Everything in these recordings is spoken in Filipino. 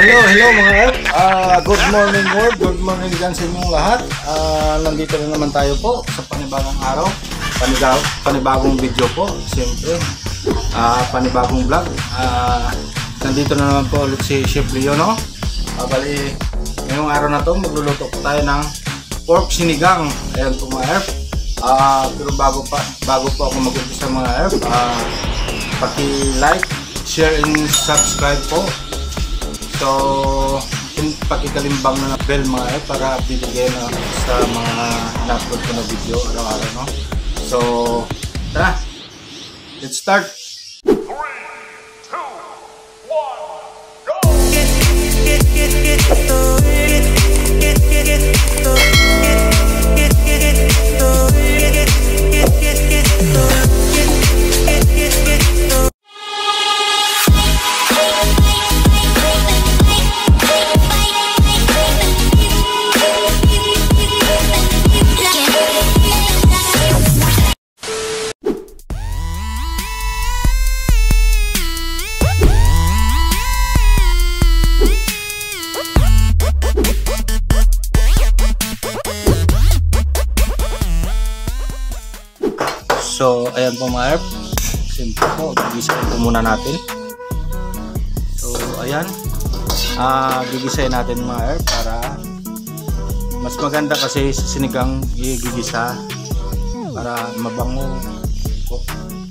Hello mga Erp. Good morning world, good morning dyan sa inyong lahat. Nandito na naman tayo po sa panibagong araw, panibagong video po, siyempre, panibagong vlog. Nandito na naman po ulit si Chef Leo, no? Bali, ngayong araw na to magluluto po tayo ng pork sinigang. Ayan po mga Erp. Pero bago po ako mag-umpisa mga Erp, paki-like, share and subscribe po. So, pakikalimbang na ng bell mga Erp para bibigyan na sa mga na-upload ko na video araw-araw, no? So, tara! Let's start! 3, 2, 1, So, ayan po mga Erp. Simple po, gigisahin po muna natin. So, ayan. Gigisahin natin mga Erp para mas maganda kasi sa sinigang gigisa para mabango po.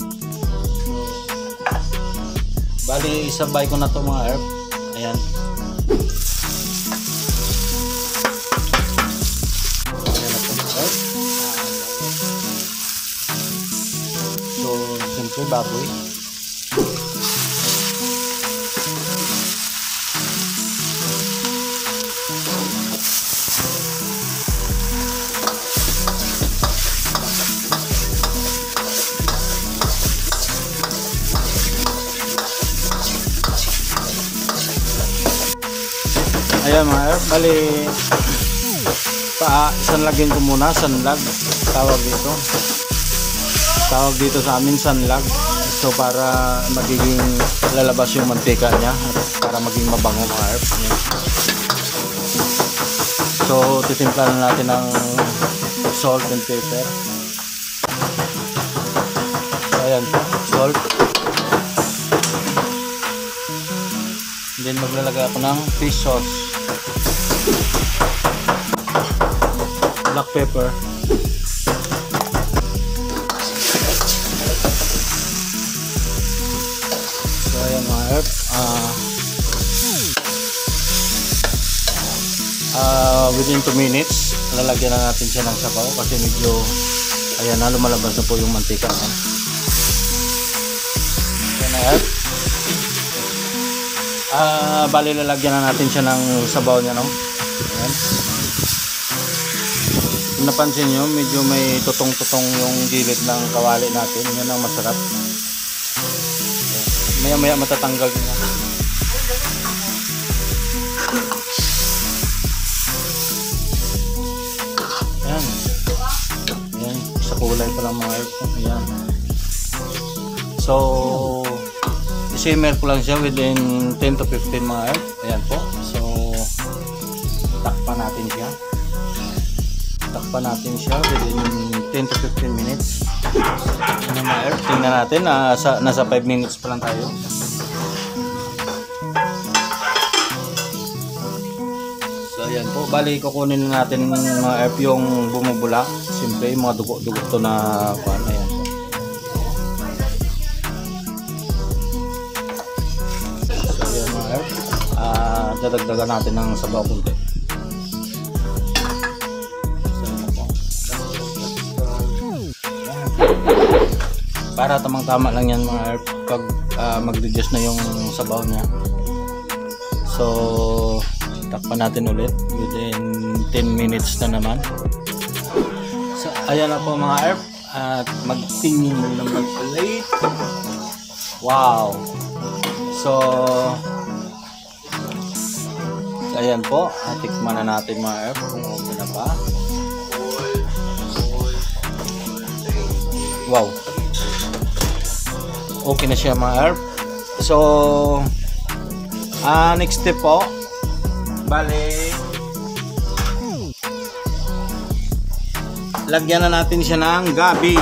Bali, isabay ko na to mga Erp. Ayan. Ayan na po mga Erp. So, siyempre baboy. Ayan mga Erp, bali sanlagin ko muna, sanlag tawag dito sa amin, sanlag. So para magiging lalabas yung mantika niya at para maging mabango mga Erp. So titimpla na natin ng salt and pepper. So, ayan po, salt. And then maglalagay ako ng fish sauce, black pepper, so ayan mga Erp. Within 2 minutes lalagyan na natin siya ng sabaw kasi medyo ayan na, lumalabas na po yung mantika na. Ayan na Erp. Bali lalagyan na natin siya ng sabaw niya, no? Ayan. Kung napansin nyo, medyo may tutong-tutong yung gilid ng kawali natin. Yan ang masarap. Maya-maya matatanggal din yan. Ayan. Ayan. Sa kulay pa lang mga Erp. Ayan. So, i-simmer ko lang siya within 10 to 15 mga Erp. Ayan po. So, takpan natin siya. Takpan natin siya within 10 to 15 minutes. Ano mga Erp? Tingnan natin. Nasa 5 minutes pa lang tayo. So, ayan po. Bali, kukunin natin mga Erp yung bumubula. Siyempre, yung mga dugo-dugo to na kuhan. Ayan. Dadagdagan natin ng sabaw kunti. Para tamang-tama lang yan mga Erp pag mag-reduce na yung sabaw niya. So takpan natin ulit within 10 minutes na naman. So ayan na po mga Erp, at magtingin na naman ulit. Wow! So ayan po, tikman na natin mga Erp kung okay na ba. Wow, okay na siya mga Erp. So next step po, Bale, lagyan na natin siya ng gabi.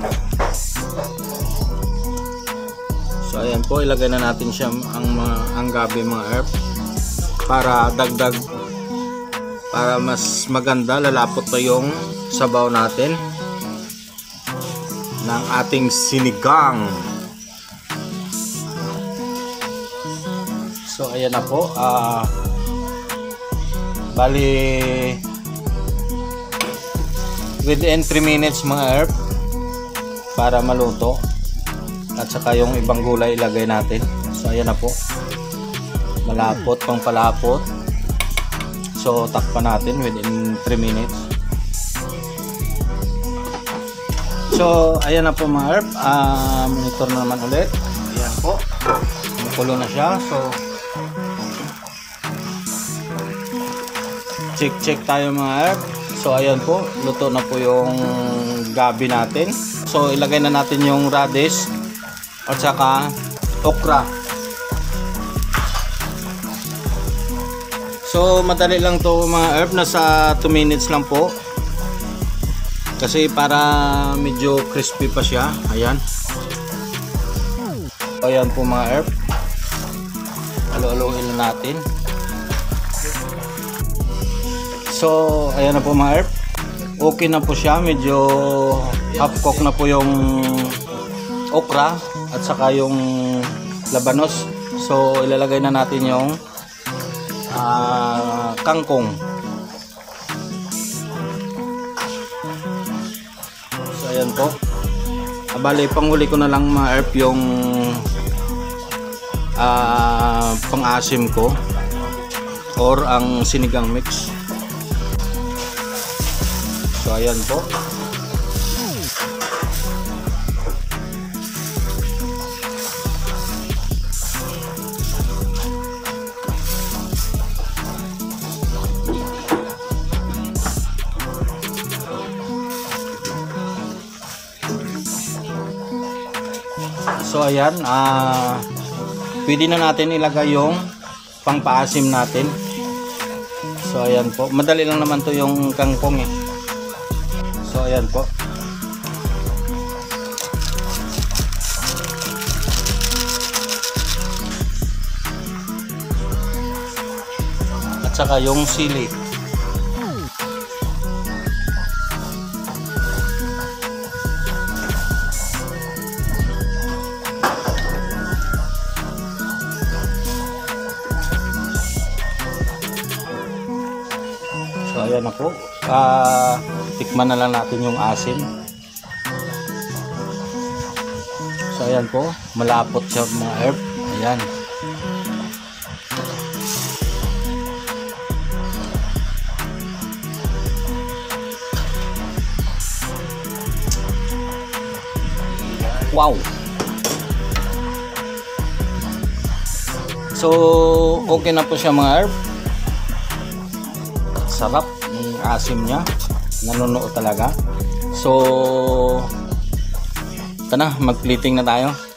So ayan po, ilagay na natin siya ang gabi mga herb para dagdag, para mas maganda, lalapot na yung sabaw natin ng ating sinigang. So ayan na po, bali within 3 minutes mga herb para maluto, at saka yung ibang gulay ilagay natin. So ayan na po, malapot pang palapot. So takpan natin within 3 minutes. So ayan na po mga herb, monitor na naman ulit. Ayan po, makulo na siya. So check tayo mga herb. So ayan po, luto na po yung gabi natin. So ilagay na natin yung radish at saka okra. So madali lang to mga herb, nasa 2 minutes lang po. Kasi para medyo crispy pa siya. Ayan. Ayan po mga herb. Halo-haloin na natin. So ayan na po mga herb, okay na po siya, medyo half cook na po yung okra at saka yung labanos. So ilalagay na natin yung kangkong. So ayan po, bali panghuli ko na lang mga herb yung pang-asim ko or ang sinigang mix. So ayan po. So ayan, pwede na natin ilagay yung pangpaasim natin. So ayan po, madali lang naman to yung kangkong eh. So ayan po. At saka yung sili. So ayan na po. Tikman na lang natin yung asin. So ayan po, malapot siya mga herb. Ayan. Wow. So okay na po siya mga herb. Sarap ng asim niya, nanunuot talaga. So ito na, mag-plating na tayo.